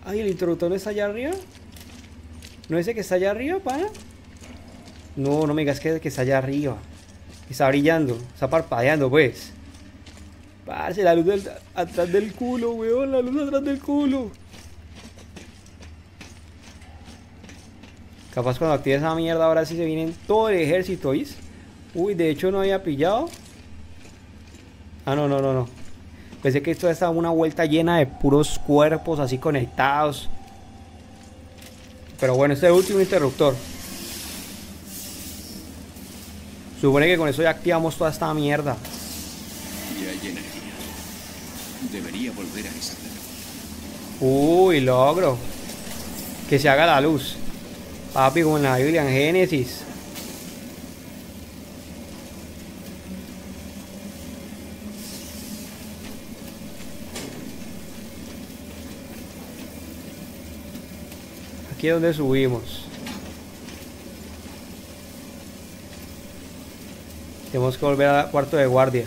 Ay, el interruptor no está allá arriba. ¿No es ese que está allá arriba, pana? No, no me digas que está allá arriba. Está brillando, está parpadeando, pues. Parce, la luz atrás del culo, weón. La luz atrás del culo. Capaz cuando active esa mierda ahora sí se viene todo el ejército, ¿oís? Uy, de hecho no había pillado. Ah, no, no, no, no. Pensé que esto estaba una vuelta llena de puros cuerpos así conectados. Pero bueno, este es el último interruptor. Supone que con eso ya activamos toda esta mierda. Ya hay energía. Debería volver a esa plataforma. Uy, logro. Que se haga la luz. Papi, como en la Biblia, en Génesis. Aquí es donde subimos. Tenemos que volver al cuarto de guardia.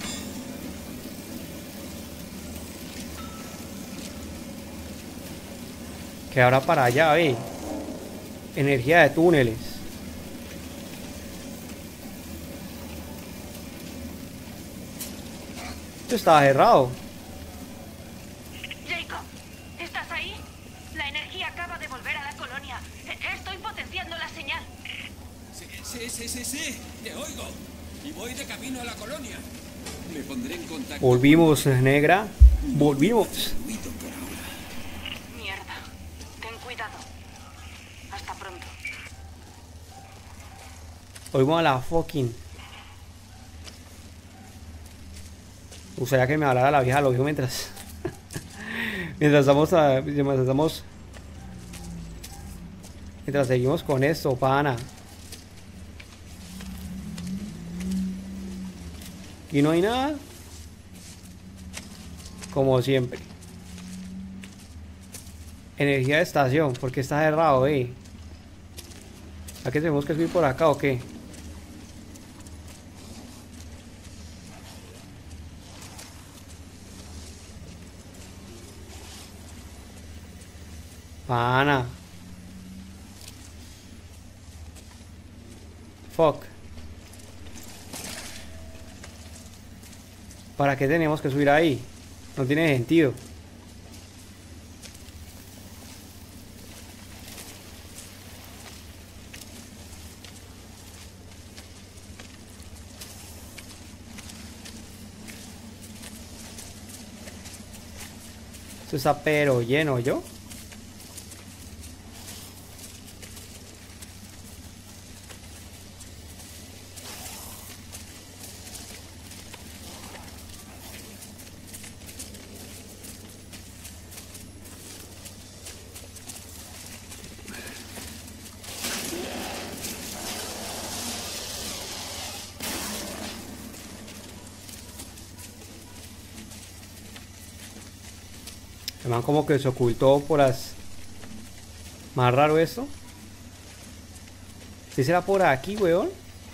Que ahora para allá, ve. Energía de túneles. Esto estaba cerrado. Jacob, ¿estás ahí? La energía acaba de volver a la colonia. Estoy potenciando la señal. Sí, te oigo. Y voy de camino a la colonia. Me pondré en contacto. Volvimos, negra. Volvimos. Ruido por ahora. Mierda. Ten cuidado. Hasta pronto. Oímos a la fucking. Gustaría que me hablara la vieja, lo digo mientras. mientras seguimos con esto, pana. Y no hay nada. Como siempre. Energía de estación. Porque está cerrado, ¿A qué tenemos que subir por acá o qué? Pana. Fuck. ¿Para qué tenemos que subir ahí? No tiene sentido. Esto está pero lleno, ¿yo? El man como que se ocultó por las... Más raro esto. ¿Sí será por aquí, weón?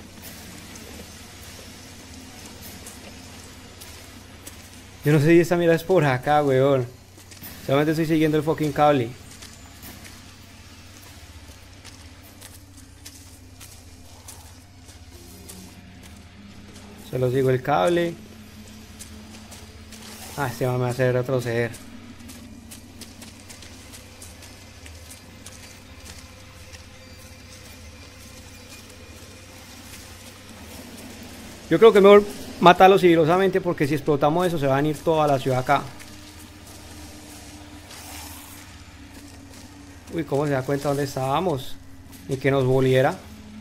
Yo no sé si esta mierda es por acá, weón. Solamente estoy siguiendo el fucking cable. Solo sigo el cable. Ah, este man me va a hacer retroceder. Yo creo que es mejor matarlo sigilosamente porque si explotamos eso se va a venir toda la ciudad acá. Uy, ¿cómo se da cuenta dónde estábamos? Ni que nos volviera.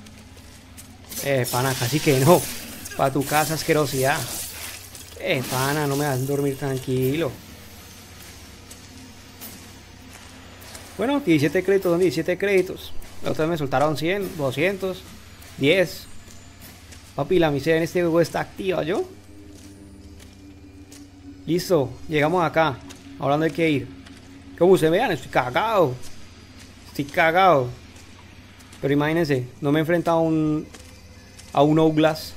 Pana, casi que no. Pa' tu casa, asquerosidad. Pana, no me das dormir tranquilo. Bueno, 17 créditos son 17 créditos. Los otros me soltaron 100, 200, 10. Papi, la miseria en este juego está activa, ¿yo? Listo, llegamos acá. Ahora dónde hay que ir. Como ustedes vean, estoy cagado. Estoy cagado. Pero imagínense, no me he enfrentado a un Outlast.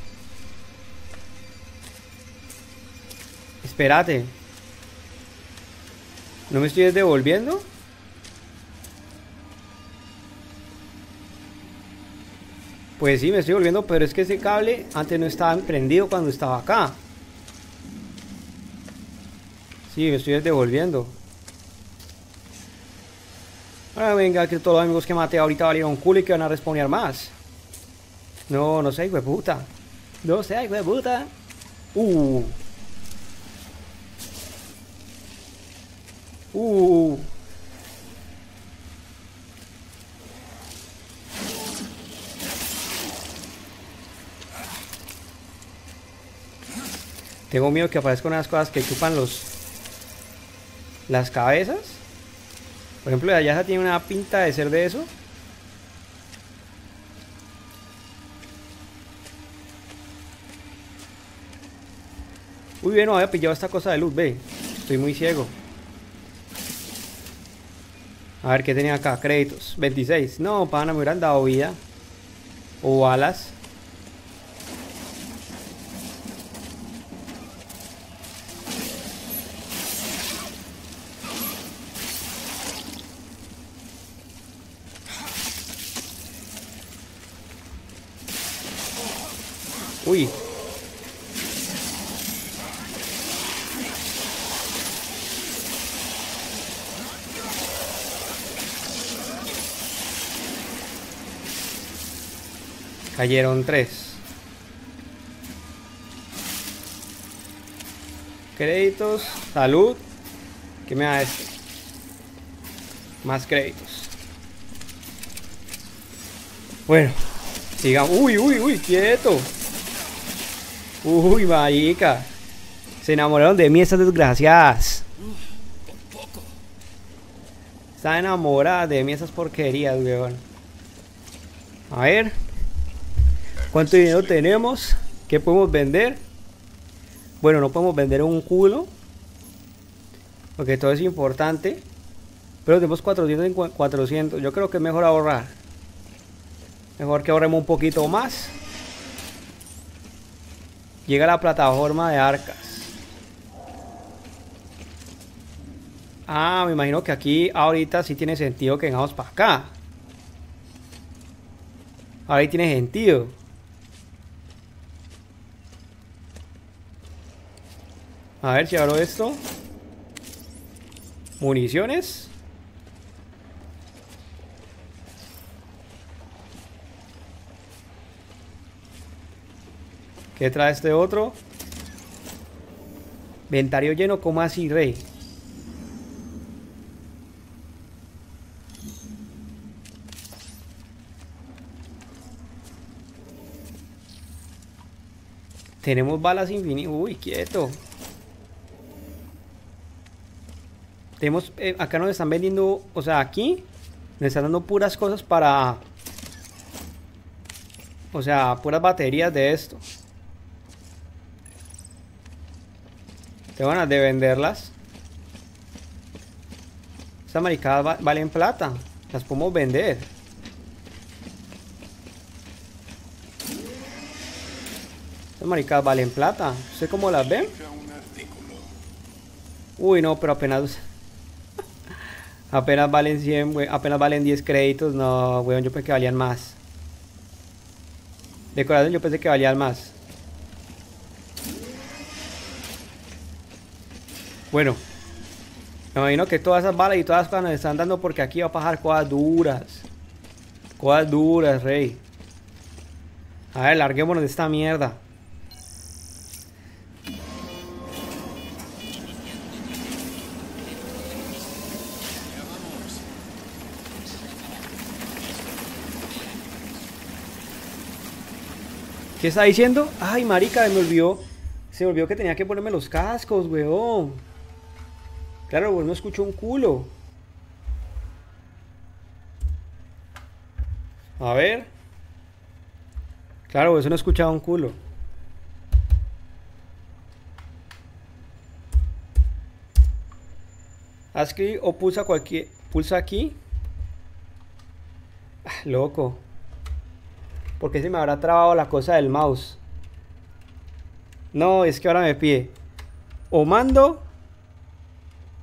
Espérate. ¿No me estoy devolviendo? Pues sí, me estoy volviendo, pero es que ese cable antes no estaba prendido cuando estaba acá. Sí, me estoy devolviendo. Ahora venga, que todos los amigos que maté ahorita valieron culo y que van a respawnear más. No, no sé, hijo de puta. No sé, hijo de puta. Uh. Tengo miedo que aparezcan unas cosas que chupan las cabezas. Por ejemplo, la Yasa tiene una pinta de ser de eso. Uy, bien, no había pillado esta cosa de luz, ve. Estoy muy ciego. A ver, ¿qué tenía acá? Créditos. 26. No, pana, me hubieran dado vida. O balas. Uy. Cayeron 3. Créditos, salud. ¿Qué me da este? Más créditos. Bueno, sigamos. Uy, quieto. Uy, marica. Se enamoraron de mí estas desgraciadas. Están enamoradas de mí esas porquerías, weón. A ver. ¿Cuánto dinero tenemos? ¿Qué podemos vender? Bueno, no podemos vender un culo, porque todo es importante. Pero tenemos 400 en 400. Yo creo que es mejor ahorrar. Mejor que ahorremos un poquito más. Llega la plataforma de arcas. Ah, me imagino que aquí ahorita sí tiene sentido que vengamos para acá. Ahora tiene sentido. A ver si abro esto. Municiones. ¿Qué trae este otro? Inventario lleno, ¿cómo así, rey? Tenemos balas infinitas. Uy, quieto. Tenemos, acá nos están vendiendo, o sea, aquí nos están dando puras cosas para, o sea, puras baterías de esto. Tengo ganas de venderlas. Estas maricadas valen plata. Las podemos vender. Estas maricadas valen plata. ¿Usted cómo las ven? Uy, no, pero apenas... apenas valen 100, wey, apenas valen 10 créditos. No, weón, yo pensé que valían más. De corazón yo pensé que valían más. Bueno, me imagino que todas esas balas y todas las cosas nos están dando porque aquí va a pasar cosas duras. Cosas duras, rey. A ver, larguémonos de esta mierda. ¿Qué está diciendo? Ay, marica, me olvidó. Se me olvidó que tenía que ponerme los cascos, weón. Claro, weón, no escucho un culo. A ver. Claro, eso no escuchaba un culo. Haz clic o pulsa cualquier... Pulsa aquí. Ah, loco. ¿Por qué se me habrá trabado la cosa del mouse? No, es que ahora me pide o mando.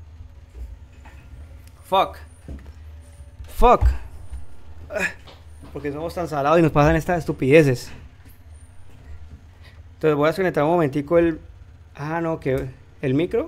Fuck. Porque somos tan salados y nos pasan estas estupideces. Entonces voy a desconectar un momentico el... Ah, no, que... ¿El micro?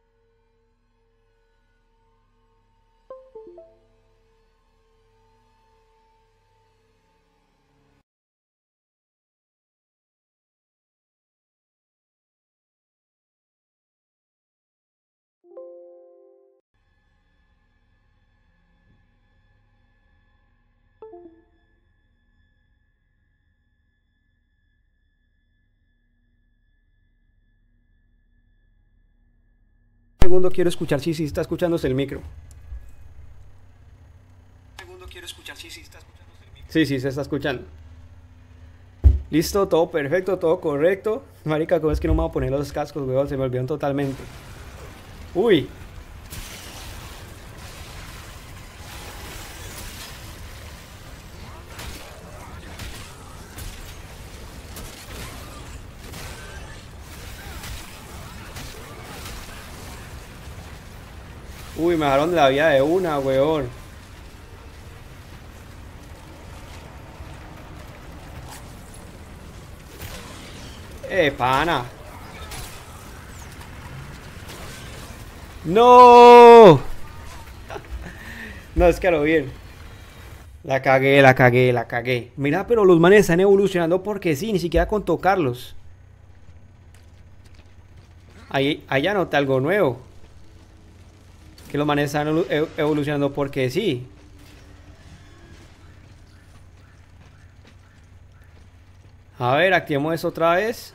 Segundo quiero escuchar si está escuchándose el micro. Segundo quiero escuchar si está escuchándose el micro. Sí, se está escuchando. Listo, todo perfecto, todo correcto. Marica, ¿cómo es que no me voy a poner los cascos, weón? Se me olvidaron totalmente. Uy. Uy, me dejaron de la vida de una, weón. Pana. No. No, es que a lo bien. La cagué. Mira, pero los manes están evolucionando porque sí, ni siquiera con tocarlos. Ahí ya noté algo nuevo. Que los manes están evolucionando porque sí. A ver, activemos eso otra vez.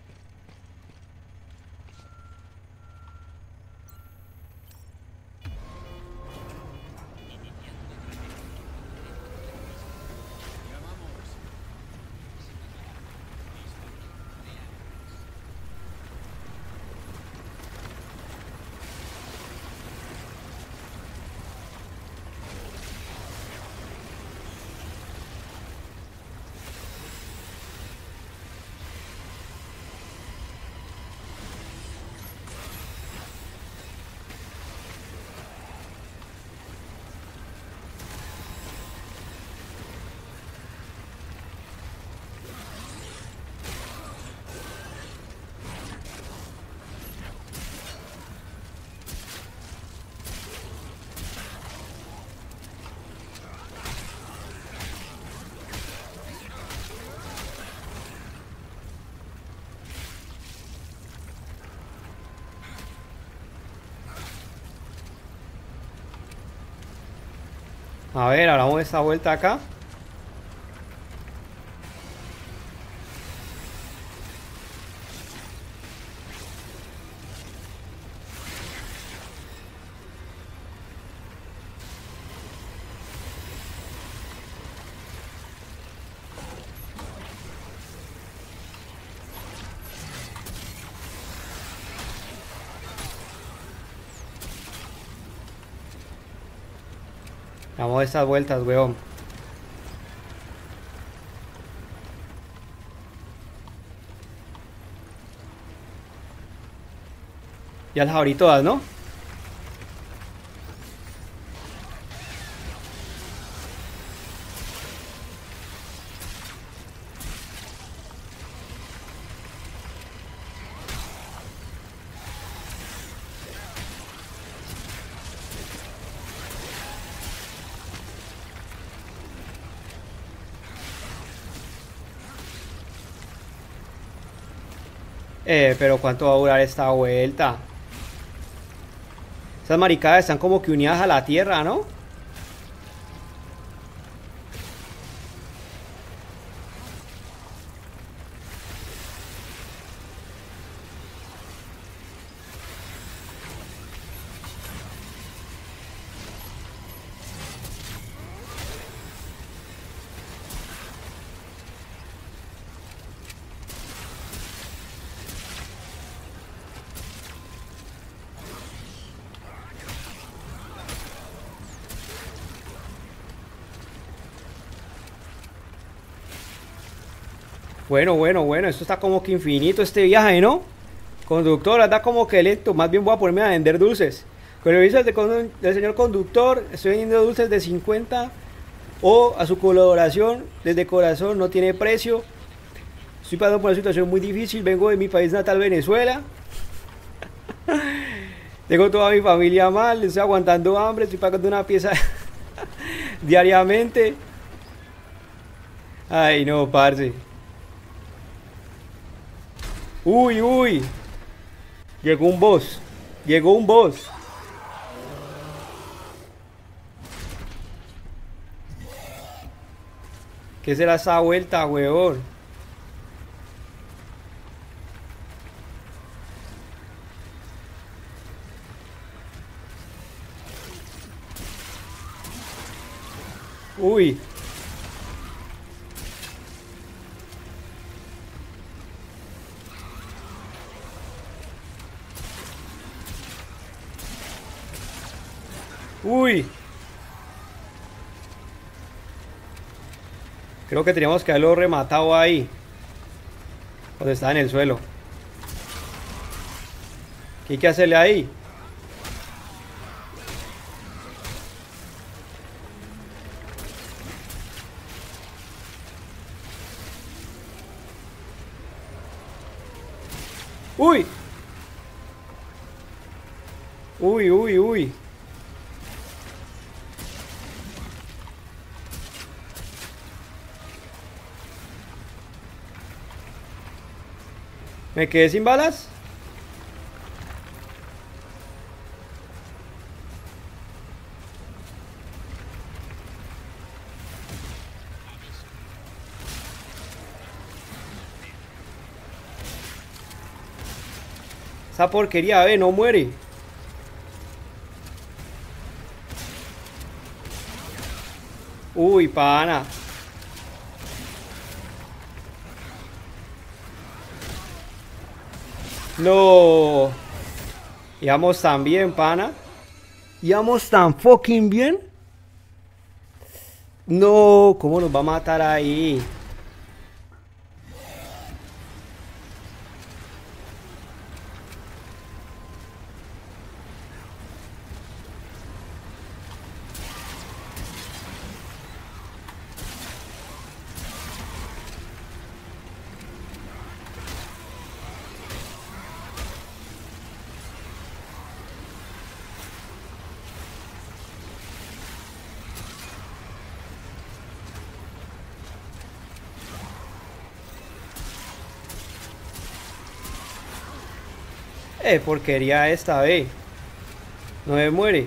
A ver, ahora vamos a esta vuelta acá. Vamos a estas vueltas, weón. Ya las abrí todas, ¿no? Pero ¿cuánto va a durar esta vuelta? Esas maricadas están como que unidas a la tierra, ¿no? Bueno, esto está como que infinito este viaje, ¿no? Conductor, anda como que lento, más bien voy a ponerme a vender dulces. Con el aviso del señor conductor, estoy vendiendo dulces de 50 o a su colaboración desde corazón, no tiene precio. Estoy pasando por una situación muy difícil, vengo de mi país natal, Venezuela. Tengo toda mi familia mal, estoy aguantando hambre, estoy pagando una pieza diariamente. Ay, no, parce. Uy, uy. Llegó un boss. Llegó un boss. ¿Qué será esa vuelta, weón? Uy. Uy. Creo que teníamos que haberlo rematado ahí. Cuando estaba en el suelo. ¿Qué hay que hacerle ahí? Uy. Uy, uy, uy. ¿Me quedé sin balas? Esa porquería, no muere. Uy, pana. No. Íbamos tan bien, pana. Íbamos tan fucking bien. No, ¿cómo nos va a matar ahí? Porquería esta, no me muere.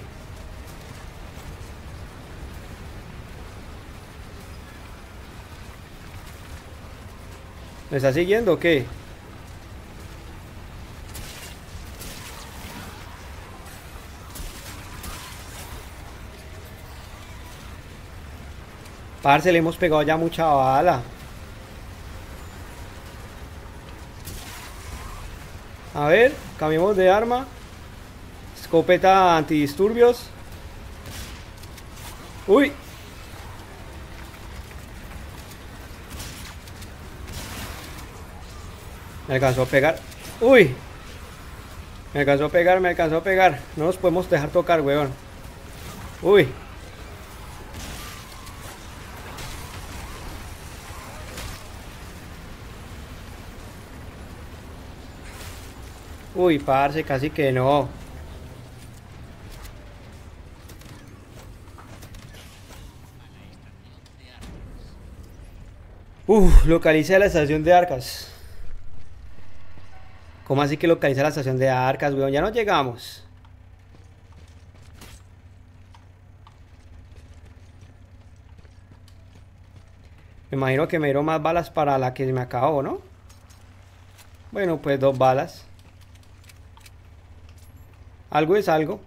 ¿Me está siguiendo o qué? Parce, le hemos pegado ya mucha bala. A ver, cambiemos de arma. Escopeta antidisturbios. Uy. Me alcanzó a pegar. Uy. Me alcanzó a pegar, me alcanzó a pegar. No nos podemos dejar tocar, weón. Uy. Uy, parce, casi que no. Localicé la estación de Arcas. ¿Cómo así que localiza la estación de Arcas, weón? Ya no llegamos. Me imagino que me dieron más balas para la que me acabó, ¿no? Bueno, pues 2 balas. Algo es algo.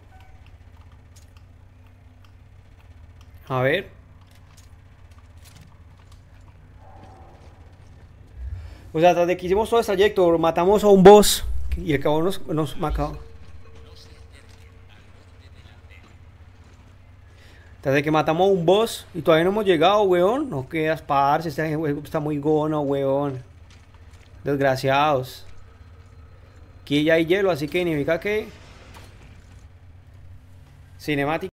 A ver. O sea, tras de que hicimos todo el trayecto, matamos a un boss y el cabrón nos mató. Tras de que matamos a un boss y todavía no hemos llegado, weón. No quedas, parce, este juego está muy gono, weón. Desgraciados. Aquí ya hay hielo, así que significa que... Cinemática.